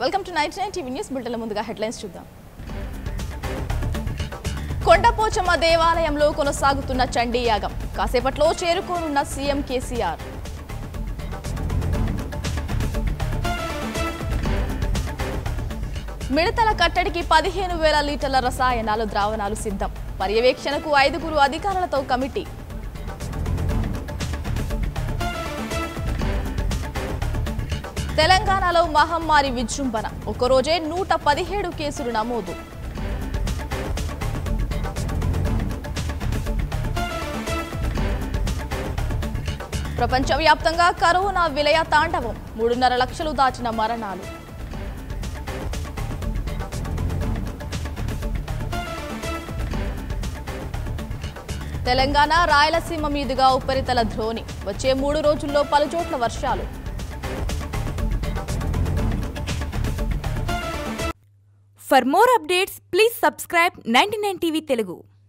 Welcome to 99 TV news బులెటిన్ల ముందుగా headlines చూద్దాం. కొండపోచమ్మ దేవాలయంలో కొనసాగుతున్న చండీ యాగం కాసేపట్లో చేరుకోనున్న సీఎం కేసీఆర్. మిడతల కట్టడికి 15,000 లీటర్ల రసాయనాలు ద్రావణాలు సిద్ధం. పర్యవేక్షణకు 5 అధికారులతో కమిటీ. తెలంగాణలో మహమ్మారి విజృంభణ, ఒక్కరోజే 117 కేసులు నమోదు. ప్రపంచవ్యాప్తంగా కరోనా విలయ తాండవం, 3.5 లక్షలు దాటిన మరణాలు. తెలంగాణ రాయలసీమ మీదుగా ఉపరితల ద్రోణి, వచ్చే 3 రోజుల్లో పలుచోట్ల వర్షాలు. For more updates, please subscribe 99 TV Telugu.